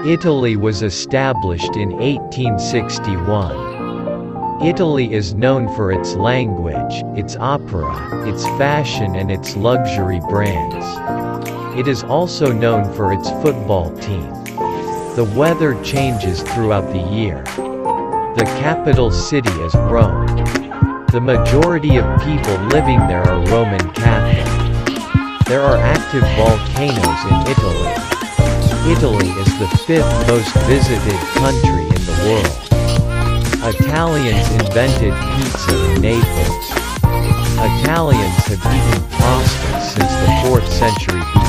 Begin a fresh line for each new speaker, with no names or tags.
Italy was established in 1861. Italy is known for its language, its opera, its fashion and its luxury brands. It is also known for its football team. The weather changes throughout the year. The capital city is Rome. The majority of people living there are Roman Catholic. There are active volcanoes in Italy. Italy is the 5th most visited country in the world. Italians invented pizza in Naples. Italians have eaten pasta since the 4th century BC.